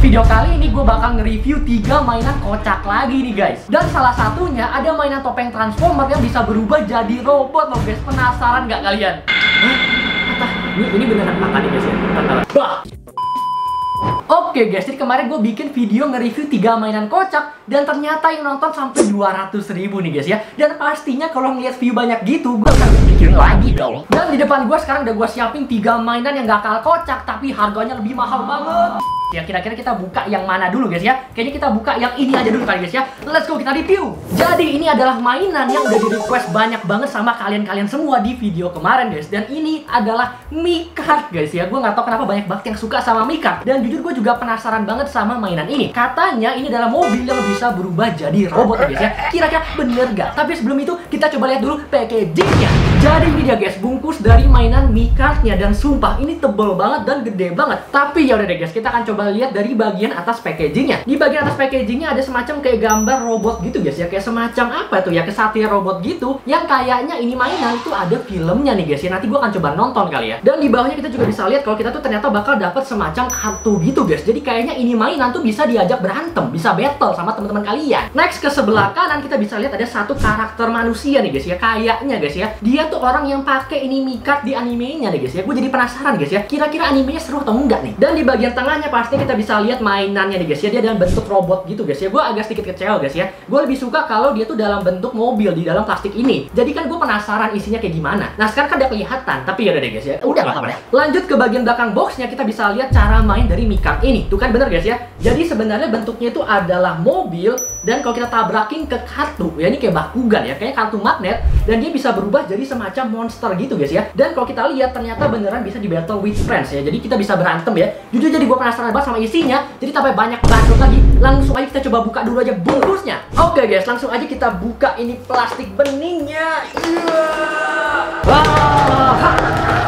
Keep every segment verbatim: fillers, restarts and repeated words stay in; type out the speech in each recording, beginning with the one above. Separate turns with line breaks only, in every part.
video kali ini gue bakal nge-review tiga mainan kocak lagi nih guys. Dan salah satunya ada mainan topeng Transformer yang bisa berubah jadi robot loh guys. Penasaran nggak kalian? Hah? Apa? Ini, ini beneran apa nih guys ya? Bah! Oke guys, jadi kemarin gue bikin video nge-review tiga mainan kocak dan ternyata yang nonton sampai dua ratus ribu nih guys ya. Dan pastinya kalau ngeliat view banyak gitu, gue akan bikin lagi dong. Dan di depan gue sekarang udah gue siapin tiga mainan yang gak kalah kocak tapi harganya lebih mahal banget. Ya kira-kira kita buka yang mana dulu guys ya? Kayaknya kita buka yang ini aja dulu kali guys ya. Let's go, kita review. Jadi ini adalah mainan yang udah di request banyak banget sama kalian-kalian semua di video kemarin guys. Dan ini adalah Miicart guys ya. Gue gak tau kenapa banyak banget yang suka sama Miicart. Dan jujur gue juga penasaran banget sama mainan ini. Katanya ini adalah mobil yang bisa berubah jadi robot guys ya. Kira-kira bener gak? Tapi sebelum itu kita coba lihat dulu packagingnya. Jadi ini dia guys, bungkus dari mainan Miicartnya. Dan sumpah ini tebel banget dan gede banget. Tapi ya udah deh guys, kita akan coba lihat dari bagian atas packagingnya. Di bagian atas packagingnya ada semacam kayak gambar robot gitu guys ya. Kayak semacam apa tuh ya, kesatria robot gitu. Yang kayaknya ini mainan itu ada filmnya nih guys ya. Nanti gua akan coba nonton kali ya. Dan di bawahnya kita juga bisa lihat kalau kita tuh ternyata bakal dapat semacam kartu gitu guys. Jadi kayaknya ini mainan tuh bisa diajak berantem, bisa battle sama teman-teman kalian. Next ke sebelah kanan kita bisa lihat ada satu karakter manusia nih guys ya. Kayaknya guys ya, dia tuh orang yang pakai ini Miicart di animenya nih guys ya. Gue jadi penasaran guys ya, kira-kira animenya seru atau enggak nih. Dan di bagian tengahnya pasti kita bisa lihat mainannya nih guys ya. Dia dalam bentuk robot gitu guys ya. Gue agak sedikit kecewa guys ya. Gue lebih suka kalau dia tuh dalam bentuk mobil di dalam plastik ini. Jadi kan gue penasaran isinya kayak gimana. Nah sekarang kan udah kelihatan, tapi ya udah deh guys ya. Udah lah apa. Lanjut ke bagian belakang boxnya, kita bisa lihat cara main dari Miicart ini. Tuh kan bener guys ya. Jadi sebenarnya bentuknya itu adalah mobil. Dan kalau kita tabrakin ke kartu, ya ini kayak Bakugan ya, kayak kartu magnet. Dan dia bisa berubah jadi semacam monster gitu guys ya. Dan kalau kita lihat ternyata beneran bisa di battle with friends ya. Jadi kita bisa berantem ya. Jujur jadi gue penasaran banget sama isinya. Jadi tambah banyak banget lagi. Langsung aja kita coba buka dulu aja bungkusnya. Oke guys, langsung aja kita buka ini plastik beningnya. Yeah. Wah.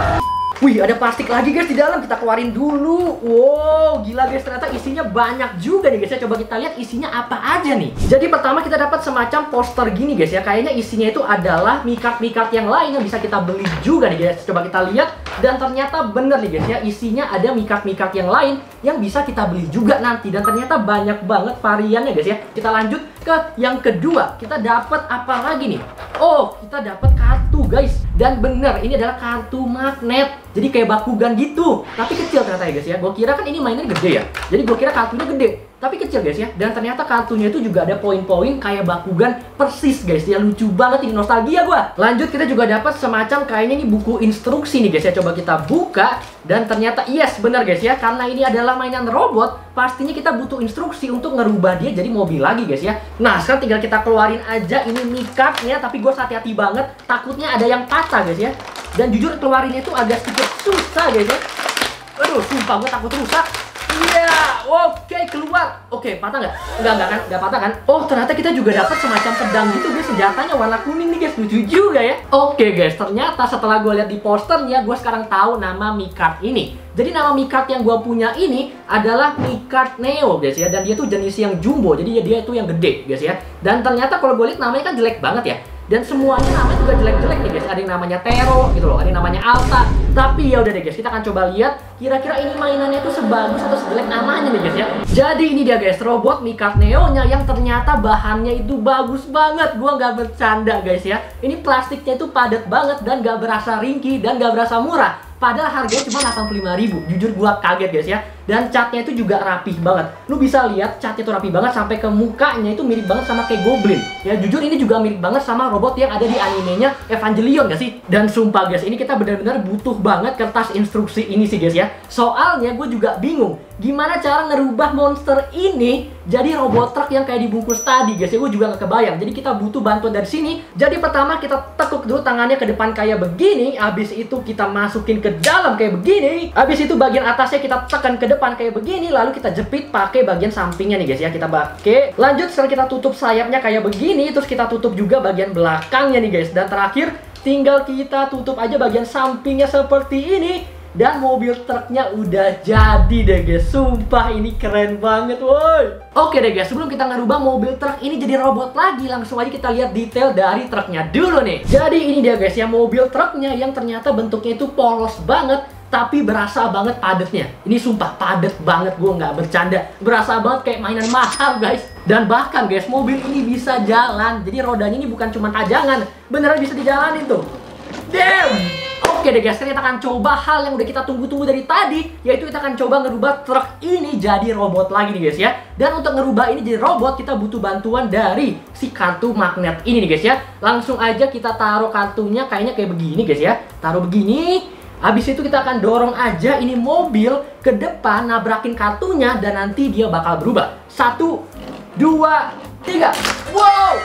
Wih, ada plastik lagi guys di dalam. Kita keluarin dulu. Wow, gila guys, ternyata isinya banyak juga nih guys ya. Coba kita lihat isinya apa aja nih. Jadi pertama kita dapat semacam poster gini guys ya. Kayaknya isinya itu adalah Miicart-Miicart yang lain yang bisa kita beli juga nih guys. Coba kita lihat. Dan ternyata bener nih guys ya, isinya ada Miicart-Miicart yang lain yang bisa kita beli juga nanti. Dan ternyata banyak banget variannya guys ya. Kita lanjut ke yang kedua. Kita dapat apa lagi nih? Oh, kita dapat kartu guys. Dan bener, ini adalah kartu magnet. Jadi kayak Bakugan gitu. Tapi kecil ternyata ya guys ya. Gue kira kan ini mainnya gede ya. Jadi gue kira kartunya gede, tapi kecil guys ya. Dan ternyata kartunya itu juga ada poin-poin kayak Bakugan persis guys ya. Lucu banget, ini nostalgia gue. Lanjut kita juga dapat semacam kayaknya ini buku instruksi nih guys ya. Coba kita buka. Dan ternyata yes, bener guys ya. Karena ini adalah mainan robot, pastinya kita butuh instruksi untuk ngerubah dia jadi mobil lagi guys ya. Nah sekarang tinggal kita keluarin aja ini Miicart-nya. Tapi gue hati-hati banget, takutnya ada yang patah guys ya. Dan jujur keluarinnya itu agak sedikit susah guys ya. Aduh, sumpah gue takut rusak. Iya, yeah, oke okay, keluar. Oke, okay, patah nggak? Nggak, nggak kan? Nggak patah kan? Oh, ternyata kita juga dapat semacam pedang gitu guys. Senjatanya warna kuning nih guys, lucu juga ya. Oke okay, guys, ternyata setelah gue lihat di posternya, gue sekarang tahu nama Miicart ini. Jadi nama Miicart yang gue punya ini adalah Miicart Neo guys ya. Dan dia tuh jenis yang jumbo, jadi dia itu yang gede guys ya. Dan ternyata kalau gue lihat namanya kan jelek banget ya. Dan semuanya namanya juga jelek-jelek nih guys. Ada yang namanya Tero gitu loh, ada yang namanya Alta. Tapi ya udah deh guys, kita akan coba lihat kira-kira ini mainannya itu sebagus atau sejelek namanya nih guys ya. Jadi ini dia guys, robot Miicart Neo-nya yang ternyata bahannya itu bagus banget. Gua nggak bercanda guys ya. Ini plastiknya itu padat banget dan gak berasa ringkih dan gak berasa murah. Padahal harganya cuma delapan puluh lima ribu. Jujur gua kaget guys ya. Dan catnya itu juga rapih banget. Lu bisa lihat catnya itu rapih banget sampai ke mukanya itu mirip banget sama kayak Goblin. Ya jujur ini juga mirip banget sama robot yang ada di animenya Evangelion gak sih? Dan sumpah guys, ini kita benar-benar butuh banget kertas instruksi ini sih guys ya. Soalnya gue juga bingung gimana cara ngerubah monster ini jadi robot truk yang kayak dibungkus tadi guys ya. Gue juga gak kebayang. Jadi kita butuh bantuan dari sini. Jadi pertama kita tekuk dulu tangannya ke depan kayak begini. Habis itu kita masukin ke dalam kayak begini. Habis itu bagian atasnya kita tekan ke depan kayak begini. Lalu kita jepit pakai bagian sampingnya nih guys ya. Kita pakai. Lanjut setelah kita tutup sayapnya kayak begini. Terus kita tutup juga bagian belakangnya nih guys. Dan terakhir tinggal kita tutup aja bagian sampingnya seperti ini. Dan mobil truknya udah jadi deh guys. Sumpah ini keren banget woi. Oke deh guys, sebelum kita ngerubah mobil truk ini jadi robot lagi, langsung aja kita lihat detail dari truknya dulu nih. Jadi ini dia guys ya, mobil truknya yang ternyata bentuknya itu polos banget. tapi berasa banget padatnya. Ini sumpah padat banget, gue nggak bercanda. Berasa banget kayak mainan mahal guys. Dan bahkan guys, mobil ini bisa jalan. Jadi rodanya ini bukan cuma pajangan, beneran bisa dijalanin tuh. Damn. Oke deh guys, sekarang kita akan coba hal yang udah kita tunggu-tunggu dari tadi, yaitu kita akan coba ngerubah truk ini jadi robot lagi nih guys ya. Dan untuk ngerubah ini jadi robot, kita butuh bantuan dari si kartu magnet ini nih guys ya. Langsung aja kita taruh kartunya kayaknya kayak begini guys ya. Taruh begini. Habis itu kita akan dorong aja ini mobil ke depan, nabrakin kartunya, dan nanti dia bakal berubah. Satu, dua, tiga. Wow.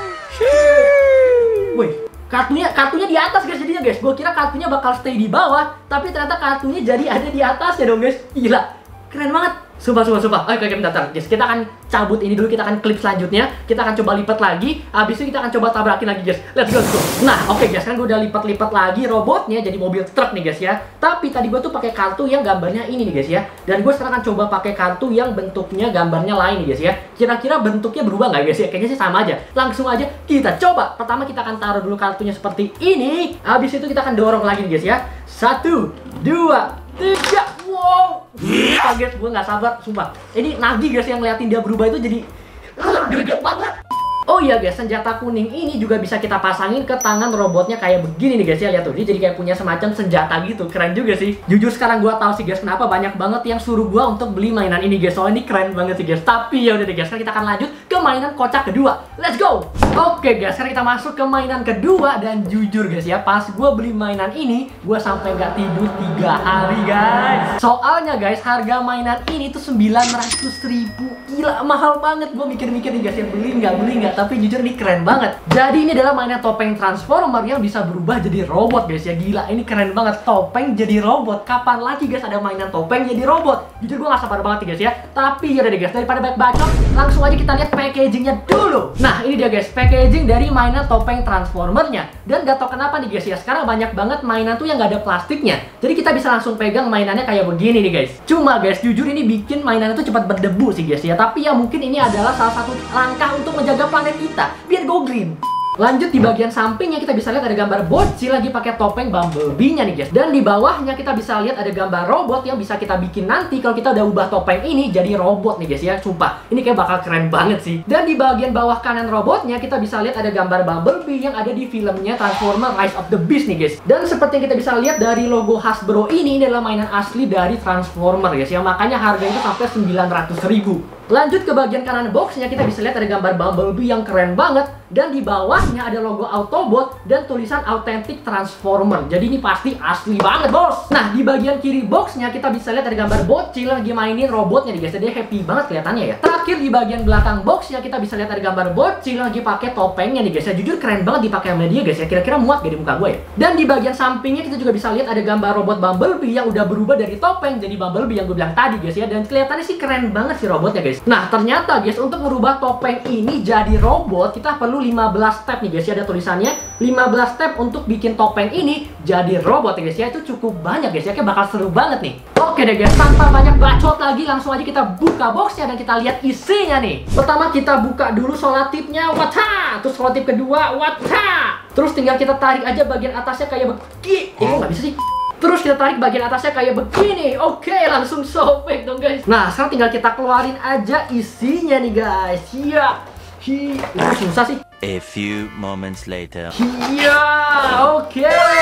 Wih. Kartunya, kartunya di atas guys jadinya guys. Gue kira kartunya bakal stay di bawah, tapi ternyata kartunya jadi ada di atasnya dong guys. Gila, keren banget. Sumpah, sumpah, sumpah. Oke, oke, bentar, bentar. Guys, kita akan cabut ini dulu, kita akan klip selanjutnya. Kita akan coba lipat lagi. Habis itu kita akan coba tabrakin lagi guys. Let's go, let's go. Nah, oke okay, guys, kan gue udah lipat-lipat lagi robotnya jadi mobil truk nih guys ya. Tapi tadi gue tuh pakai kartu yang gambarnya ini nih guys ya. Dan gue sekarang akan coba pakai kartu yang bentuknya gambarnya lain nih guys ya. Kira-kira bentuknya berubah nggak guys ya? Kayaknya sih sama aja. Langsung aja kita coba. Pertama kita akan taruh dulu kartunya seperti ini. Habis itu kita akan dorong lagi nih guys ya. Satu, dua, tiga. Wow, kaget, gue nggak sabar, sumpah. Ini Nagi guys yang ngeliatin dia berubah itu jadi greget banget. Oh iya guys, senjata kuning ini juga bisa kita pasangin ke tangan robotnya kayak begini nih guys ya. Lihat tuh, dia jadi kayak punya semacam senjata gitu. Keren juga sih. Jujur sekarang gue tahu sih guys kenapa banyak banget yang suruh gue untuk beli mainan ini guys. Soalnya ini keren banget sih guys. Tapi ya udah deh guys, sekarang kita akan lanjut ke mainan kocak kedua. Let's go. Oke guys, sekarang kita masuk ke mainan kedua. Dan jujur guys ya, pas gue beli mainan ini, gue sampai nggak tidur tiga hari guys. Soalnya guys, harga mainan ini tuh sembilan ratus ribu. Gila, mahal banget. Gue mikir-mikir nih guys, yang beli nggak, beli nggak. Tapi jujur ini keren banget. Jadi ini adalah mainan topeng transformer yang bisa berubah jadi robot guys ya. Gila, ini keren banget. Topeng jadi robot. Kapan lagi guys ada mainan topeng jadi robot? Jujur gue gak sabar banget nih guys ya. Tapi ya udah deh guys, daripada banyak bacot, langsung aja kita lihat packagingnya dulu. Nah ini dia guys, packaging dari mainan topeng transformernya. Dan gak tau kenapa nih guys ya, sekarang banyak banget mainan tuh yang gak ada plastiknya. Jadi kita bisa langsung pegang mainannya kayak begini nih guys. Cuma guys, jujur ini bikin mainannya tuh cepat berdebu sih guys ya. Tapi ya mungkin ini adalah salah satu langkah untuk menjaga planet kita biar go green. Lanjut di bagian sampingnya kita bisa lihat ada gambar bocil lagi pakai topeng Bumblebee-nya nih guys. Dan di bawahnya kita bisa lihat ada gambar robot yang bisa kita bikin nanti kalau kita udah ubah topeng ini jadi robot nih guys ya. Sumpah, ini kayak bakal keren banget sih. Dan di bagian bawah kanan robotnya kita bisa lihat ada gambar Bumblebee yang ada di filmnya Transformers Rise of the Beast nih guys. Dan seperti yang kita bisa lihat dari logo Hasbro ini, ini adalah mainan asli dari Transformers guys ya. Makanya harganya itu sampai sembilan ratus ribu. Lanjut ke bagian kanan boxnya kita bisa lihat ada gambar Bumblebee yang keren banget. Dan di bawahnya ada logo Autobot dan tulisan Authentic Transformer. Jadi ini pasti asli banget bos. Nah di bagian kiri boxnya kita bisa lihat ada gambar bocil lagi mainin robotnya nih guys. Dia happy banget kelihatannya ya. Terakhir di bagian belakang boxnya kita bisa lihat ada gambar bocil lagi pakai topengnya nih guys ya. Jujur keren banget dipakai sama dia guys ya. Kira-kira muat gak di muka gue ya. Dan di bagian sampingnya kita juga bisa lihat ada gambar robot Bumblebee yang udah berubah dari topeng jadi Bumblebee yang gue bilang tadi guys ya. Dan kelihatannya sih keren banget sih robotnya guys. Nah ternyata guys, untuk merubah topeng ini jadi robot kita perlu lima belas step nih guys ya. Ada tulisannya lima belas step untuk bikin topeng ini jadi robot ya guys ya. Itu cukup banyak guys ya, kayak bakal seru banget nih. Oke deh guys, tanpa banyak bacot lagi langsung aja kita buka boxnya dan kita lihat isinya nih. Pertama kita buka dulu solatipnya, wata. Terus solatip kedua, wata. Terus tinggal kita tarik aja bagian atasnya kayak begini. Eh kok nggak bisa sih? Terus kita tarik bagian atasnya kayak begini. Oke, langsung sobek dong guys. Nah, sekarang tinggal kita keluarin aja isinya nih guys. Iya. Hi, itu susah sih.
A few moments later.
Iya, oke.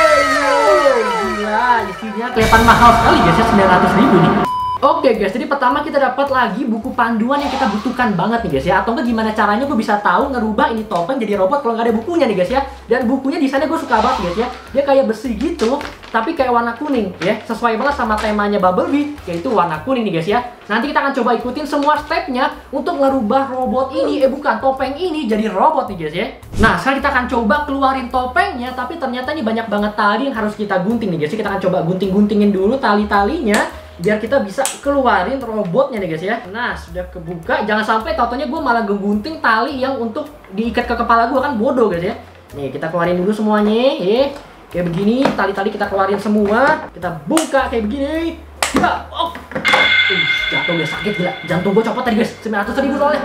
Gila, isinya kelihatan mahal sekali guys ya, sembilan ratus ribu nih. Oke guys, jadi pertama kita dapat lagi buku panduan yang kita butuhkan banget nih guys ya. Atau enggak gimana caranya gue bisa tahu ngerubah ini topeng jadi robot kalau nggak ada bukunya nih guys ya. Dan bukunya di sana gue suka banget guys ya. Dia kayak besi gitu, tapi kayak warna kuning ya. Sesuai banget sama temanya Bumblebee, yaitu warna kuning nih guys ya. Nanti kita akan coba ikutin semua stepnya untuk ngerubah robot ini, eh bukan, topeng ini jadi robot nih guys ya. Nah, sekarang kita akan coba keluarin topengnya, tapi ternyata ini banyak banget tali yang harus kita gunting nih guys ya. Kita akan coba gunting-guntingin dulu tali-talinya biar kita bisa keluarin robotnya nih guys ya. Nah, sudah kebuka. Jangan sampai tautannya gue malah ngegunting tali yang untuk diikat ke kepala gue, kan bodoh guys ya. Nih, kita keluarin dulu semuanya ya. Kayak begini, tali-tali kita keluarin semua. Kita buka kayak begini. Ya, oh. Uh, jatuh guys, sakit gila. Jantung gue copot tadi guys, sembilan ratus ribu soalnya.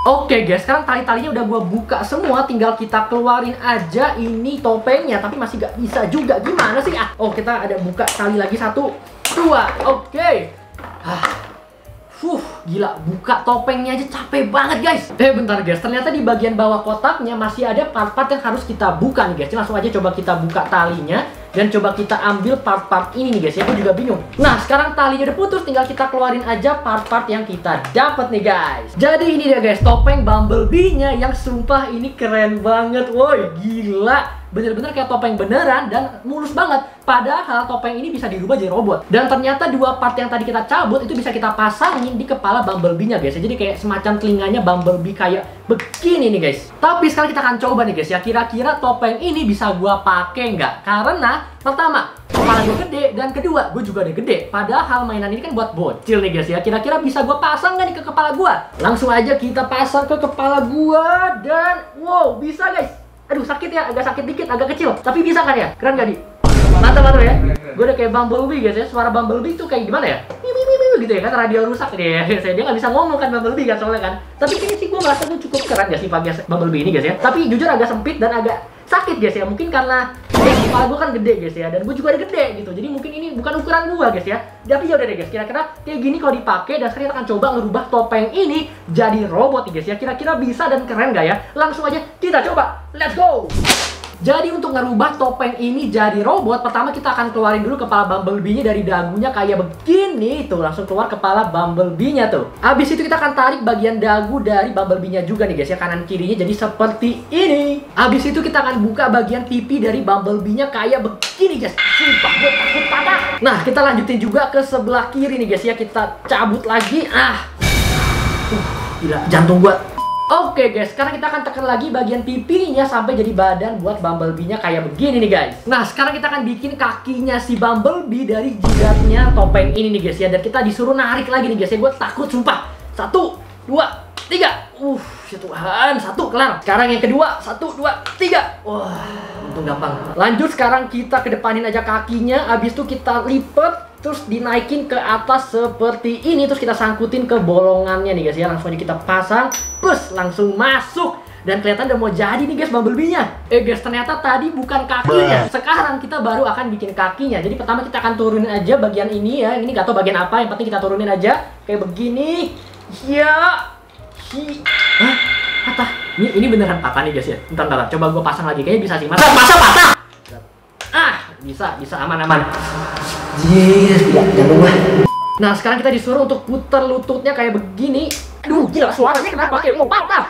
Oke guys, sekarang tali-talinya udah gua buka semua, tinggal kita keluarin aja ini topengnya, tapi masih gak bisa juga. Gimana sih? Ah, oh kita ada buka tali lagi satu, dua, oke. Ah. Fuh, gila, buka topengnya aja capek banget guys. Eh bentar guys, ternyata di bagian bawah kotaknya masih ada part-part yang harus kita buka nih guys. Langsung aja coba kita buka talinya dan coba kita ambil part-part ini nih guys ya. Aku juga bingung. Nah sekarang talinya udah putus, tinggal kita keluarin aja part-part yang kita dapat nih guys. Jadi ini dia guys, topeng Bumblebee-nya yang sumpah ini keren banget. Woi, gila. Bener-bener kayak topeng beneran dan mulus banget. Padahal topeng ini bisa dirubah jadi robot. Dan ternyata dua part yang tadi kita cabut itu bisa kita pasangin di kepala Bumblebee-nya guys. Jadi kayak semacam telinganya Bumblebee kayak begini nih guys. Tapi sekarang kita akan coba nih guys ya. Kira-kira topeng ini bisa gua pakai nggak? Karena pertama, kepala gue gede, dan kedua, gue juga udah gede. Padahal mainan ini kan buat bocil nih guys ya. Kira-kira bisa gue pasang nggak nih ke kepala gue? Langsung aja kita pasang ke kepala gue dan wow, bisa guys. Aduh sakit ya, agak sakit dikit, agak kecil. Tapi bisa kan ya? Keren gak di? Mantap-mantap ya? Gue udah kayak Bumblebee guys ya. Suara Bumblebee tuh kayak gimana ya? Gitu ya kan, radio rusak deh. Saya dia nggak bisa ngomong kan Bumblebee kan soalnya kan. Tapi kayaknya sih gue merasa gue cukup keren ya sih pakai Bumblebee ini guys ya. Tapi jujur agak sempit dan agak sakit guys ya. Mungkin karena ya, kepala gue kan gede guys ya. Dan gue juga ada gede gitu. Jadi mungkin ini bukan ukuran gue guys ya. Tapi ya udah deh guys. Kira-kira kayak gini kalau dipakai, dan sekarang kita akan coba ngerubah topeng ini jadi robot nih guys ya. Kira-kira bisa dan keren gak ya? Langsung aja kita coba. Let's go! Jadi untuk ngerubah topeng ini jadi robot, pertama kita akan keluarin dulu kepala Bumblebee-nya dari dagunya kayak begini. Tuh, langsung keluar kepala Bumblebee-nya tuh. Habis itu kita akan tarik bagian dagu dari Bumblebee-nya juga nih guys ya, kanan kirinya jadi seperti ini. Habis itu kita akan buka bagian pipi dari Bumblebee-nya kayak begini guys. Sumpah gue takut patah. Nah, kita lanjutin juga ke sebelah kiri nih guys ya. Kita cabut lagi. Ah. Uh, gila, jantung gua. Oke guys, sekarang kita akan tekan lagi bagian pipinya sampai jadi badan buat Bumblebee-nya kayak begini nih guys. Nah sekarang kita akan bikin kakinya si Bumblebee dari jidatnya topeng ini nih guys ya. Dan kita disuruh narik lagi nih guys ya. Gue takut sumpah. Satu, dua, tiga. Uh, ya Tuhan, satu kelar. Sekarang yang kedua, satu, dua, tiga. Wah, untung gampang. Lanjut sekarang kita kedepanin aja kakinya. Abis itu kita lipat. Terus dinaikin ke atas seperti ini. Terus kita sangkutin ke bolongannya nih guys ya. Langsung aja kita pasang. Plus langsung masuk. Dan kelihatan udah mau jadi nih guys Bumblebee-nya. Eh guys, ternyata tadi bukan kakinya. Sekarang kita baru akan bikin kakinya. Jadi pertama kita akan turunin aja bagian ini ya. Ini gak tau bagian apa, yang penting kita turunin aja. Kayak begini. Ya. Hi. Hah? Patah. Ini, ini beneran patah nih guys ya. Bentar, bentar. Coba gue pasang lagi. Kayaknya bisa sih. Masa, masa patah? Ah, bisa, bisa aman-aman. Yes, tidak, jangan lupa. Nah, sekarang kita disuruh untuk putar lututnya kayak begini. Aduh, gila suaranya kenapa kayak mau patah.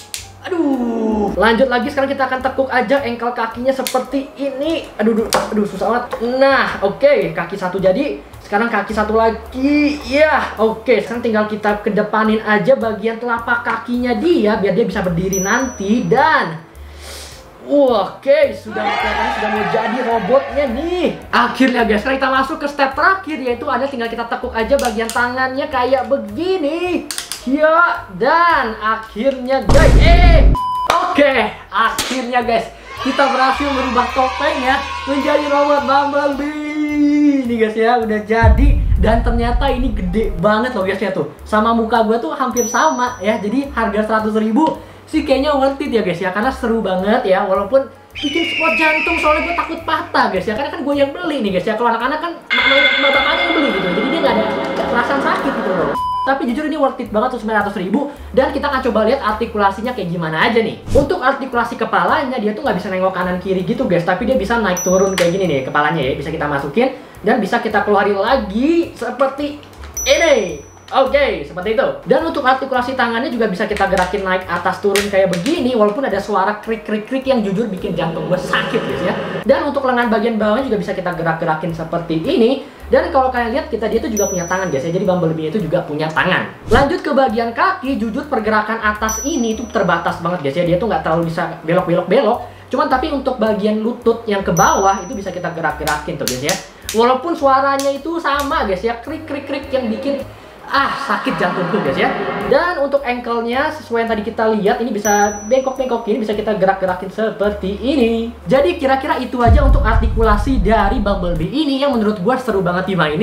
Aduh. Lanjut lagi, sekarang kita akan tekuk aja ankle kakinya seperti ini. Aduh, aduh, aduh susah banget. Nah, oke, okay. Kaki satu jadi. Sekarang kaki satu lagi. Ya, oke. Okay. Sekarang tinggal kita kedepanin aja bagian telapak kakinya dia biar dia bisa berdiri nanti. Dan oke, okay, sudah kelihatan sudah mau jadi robotnya nih. Akhirnya guys, sekarang kita masuk ke step terakhir, yaitu ada tinggal kita tekuk aja bagian tangannya kayak begini. Ya, dan akhirnya guys, eh, oke, okay, akhirnya guys, kita berhasil merubah topengnya menjadi robot Bumblebee. Ini guys ya, udah jadi. Dan ternyata ini gede banget loh guys ya tuh. Sama muka gue tuh hampir sama ya. Jadi harga seratus ribu sih kayaknya worth it ya guys ya, karena seru banget ya, walaupun bikin spot jantung soalnya gue takut patah guys ya, karena kan gue yang beli nih guys ya. Kalau anak-anak kan bapaknya yang beli gitu, jadi dia nggak ada gak perasaan sakit gitu loh. Tapi jujur ini worth it banget tuh sembilan ratus ribu. Dan kita akan coba lihat artikulasinya kayak gimana aja nih. Untuk artikulasi kepalanya, dia tuh nggak bisa nengok kanan kiri gitu guys, tapi dia bisa naik turun kayak gini nih kepalanya ya. Bisa kita masukin dan bisa kita keluarin lagi seperti ini. Oke, okay, seperti itu. Dan untuk artikulasi tangannya juga bisa kita gerakin naik atas turun kayak begini. Walaupun ada suara krik-krik-krik yang jujur bikin jantung gue sakit guys ya. Dan untuk lengan bagian bawahnya juga bisa kita gerak-gerakin seperti ini. Dan kalau kalian lihat, kita dia tuh juga punya tangan guys ya. Jadi Bumblebee itu juga punya tangan. Lanjut ke bagian kaki, jujur pergerakan atas ini tuh terbatas banget guys ya. Dia tuh nggak terlalu bisa belok-belok-belok. Cuman tapi untuk bagian lutut yang ke bawah itu bisa kita gerak-gerakin tuh guys ya. Walaupun suaranya itu sama guys ya, krik-krik-krik yang bikin ah sakit jantungku guys ya. Dan untuk ankle-nya sesuai yang tadi kita lihat, ini bisa bengkok-bengkok ini, bisa kita gerak-gerakin seperti ini. Jadi kira-kira itu aja untuk artikulasi dari Bumblebee ini yang menurut gue seru banget dimainin.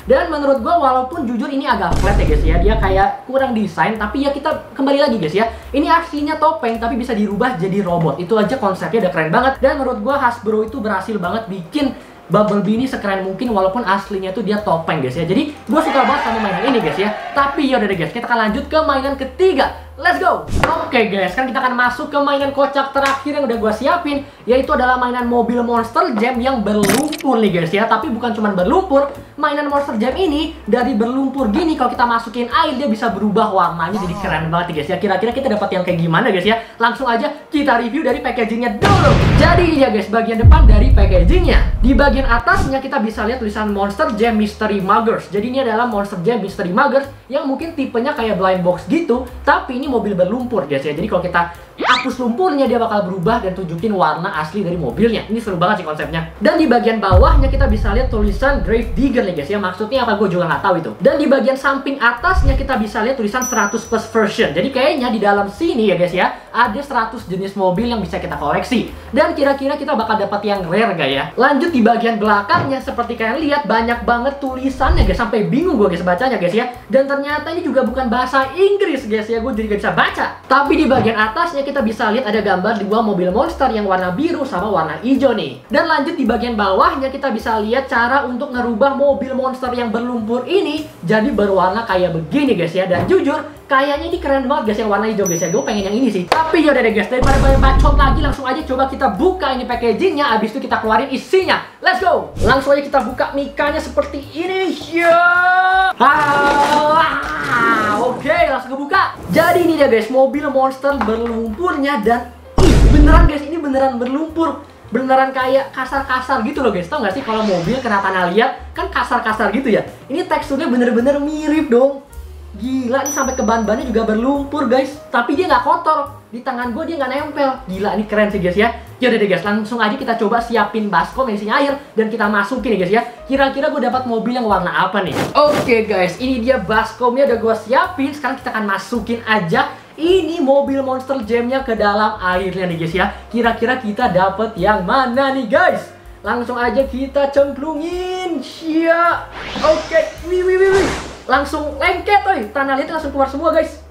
Dan menurut gue walaupun jujur ini agak flat ya guys ya, dia kayak kurang desain, tapi ya kita kembali lagi guys ya, ini aslinya topeng tapi bisa dirubah jadi robot. Itu aja konsepnya udah keren banget. Dan menurut gue Hasbro itu berhasil banget bikin Bumblebee ini sekeren mungkin walaupun aslinya itu dia topeng guys ya. Jadi gue suka banget sama mainan ini guys ya. Tapi yaudah deh guys, kita akan lanjut ke mainan ketiga. Let's go! Oke okay guys, sekarang kita akan masuk ke mainan kocak terakhir yang udah gue siapin, yaitu adalah mainan mobil Monster Jam yang berlumpur nih guys ya. Tapi bukan cuma berlumpur, mainan Monster Jam ini dari berlumpur gini, kalau kita masukin air dia bisa berubah warnanya jadi keren banget nih guys ya. Kira-kira kita dapat yang kayak gimana guys ya? Langsung aja kita review dari packagingnya dulu. Jadi ini ya guys, bagian depan dari packagingnya. Di bagian atasnya kita bisa lihat tulisan Monster Jam Mystery Muggers. Jadi ini adalah Monster Jam Mystery Muggers yang mungkin tipenya kayak blind box gitu, tapi ini mobil berlumpur guys ya. Jadi kalau kita hapus lumpurnya dia bakal berubah dan tunjukin warna asli dari mobilnya. Ini seru banget sih konsepnya. Dan di bagian bawahnya kita bisa lihat tulisan Grave Digger nih guys ya. Maksudnya apa gue juga nggak tahu itu. Dan di bagian samping atasnya kita bisa lihat tulisan seratus plus version. Jadi kayaknya di dalam sini ya guys ya ada seratus jenis mobil yang bisa kita koleksi. Dan kira-kira kita bakal dapat yang rare gak ya? Lanjut di bagian belakangnya, seperti kalian lihat banyak banget tulisannya guys, sampai bingung gue guys bacanya guys ya. Dan ternyata ini juga bukan bahasa Inggris guys ya, gue jadi gak bisa baca. Tapi di bagian atasnya kita bisa lihat ada gambar dua mobil monster yang warna biru sama warna hijau nih. Dan lanjut di bagian bawahnya kita bisa lihat cara untuk ngerubah mobil monster yang berlumpur ini jadi berwarna kayak begini guys ya. Dan jujur kayaknya ini keren banget guys yang warna hijau guys ya. Gue pengen yang ini sih. Tapi yaudah deh guys, daripada banyak bacot lagi, langsung aja coba kita buka ini packagingnya. Abis itu kita keluarin isinya. Let's go! Langsung aja kita buka mikanya seperti ini. Yeah! Ah, Oke, okay, langsung kebuka. Jadi ini dia guys, mobil monster berlumpurnya. Dan ih, beneran guys, ini beneran berlumpur. Beneran kayak kasar-kasar gitu loh guys. Tau gak sih kalau mobil kena tanah liat kan kasar-kasar gitu ya. Ini teksturnya bener-bener mirip dong. Gila, ini sampai ke ban-bannya juga berlumpur guys. Tapi dia nggak kotor. Di tangan gue dia nggak nempel. Gila, ini keren sih guys ya. Yaudah deh guys, langsung aja kita coba siapin baskom yang isinya air. Dan kita masukin nih guys ya. Kira-kira gue dapat mobil yang warna apa nih? Oke guys, ini dia baskomnya udah gue siapin. Sekarang kita akan masukin aja ini mobil Monster Jam-nya ke dalam airnya nih guys ya. Kira-kira kita dapat yang mana nih guys? Langsung aja kita cemplungin. Sia. Oke, wih wih wih wih. Langsung lengket oi, tanah liatnya langsung keluar semua guys.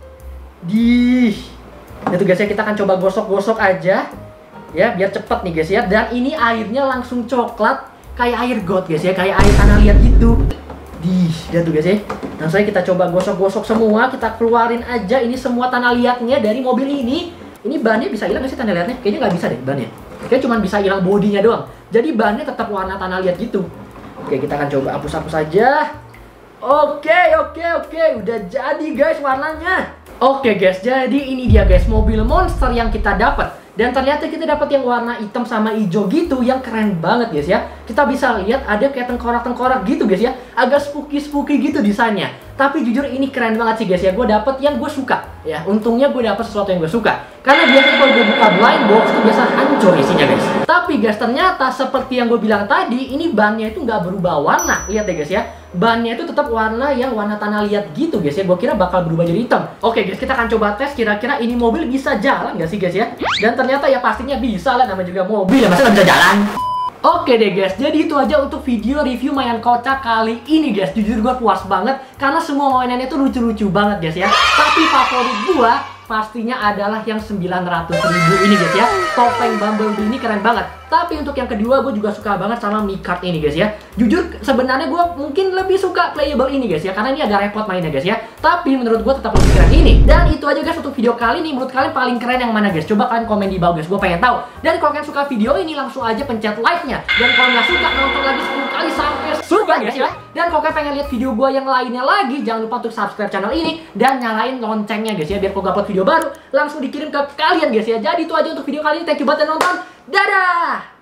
Dih. Itu guys ya, kita akan coba gosok-gosok aja ya biar cepet nih guys ya. Dan ini airnya langsung coklat kayak air got guys ya, kayak air tanah liat gitu. Dih, lihat tuh guys ya. Langsung aja kita coba gosok-gosok semua, kita keluarin aja ini semua tanah liatnya dari mobil ini. Ini bannya bisa hilang gak sih tanah liatnya? Kayaknya nggak bisa deh bannya. Kayaknya cuma bisa hilang bodinya doang. Jadi bannya tetap warna tanah liat gitu. Oke, kita akan coba hapus-hapus aja. Oke, oke, oke, udah jadi guys warnanya. Oke guys, jadi ini dia guys mobil monster yang kita dapat. Dan ternyata kita dapat yang warna hitam sama hijau gitu, yang keren banget guys ya. Kita bisa lihat ada kayak tengkorak-tengkorak gitu guys ya, agak spooky-spooky gitu desainnya. Tapi jujur ini keren banget sih guys ya, gue dapet yang gue suka ya. Untungnya gue dapet sesuatu yang gue suka. Karena biasanya kalau gue buka blind box tuh biasa hancur isinya guys. Tapi guys ternyata seperti yang gue bilang tadi, ini bannya itu nggak berubah warna. Lihat deh guys ya, bannya itu tetap warna yang warna tanah liat gitu guys ya. Gue kira bakal berubah jadi hitam. Oke guys, kita akan coba tes kira-kira ini mobil bisa jalan nggak sih guys ya. Dan ternyata ya pastinya bisa lah, namanya juga mobil ya, masa nggak bisa jalan. Oke deh guys, jadi itu aja untuk video review mainan kocak kali ini guys. Jujur gue puas banget karena semua mainannya tuh lucu-lucu banget guys ya. Tapi favorit gue pastinya adalah yang sembilan ratus ribu ini guys ya. Topeng Bumblebee ini keren banget. Tapi untuk yang kedua gue juga suka banget sama Mi-Cart ini guys ya. Jujur sebenarnya gue mungkin lebih suka playable ini guys ya, karena ini agak repot mainnya guys ya. Tapi menurut gue tetap lebih keren ini. Dan itu aja guys untuk video kali ini. Menurut kalian paling keren yang mana guys? Coba kalian komen di bawah guys, gue pengen tahu. Dan kalau kalian suka video ini langsung aja pencet like-nya. Dan kalau nggak suka, nonton lagi sepuluh kali sampai suka guys ya. Dan kalau kalian pengen lihat video gue yang lainnya lagi, jangan lupa untuk subscribe channel ini dan nyalain loncengnya guys ya, biar kalau upload video baru langsung dikirim ke kalian guys ya. Jadi itu aja untuk video kali ini. Thank you buat yang nonton. Dadah!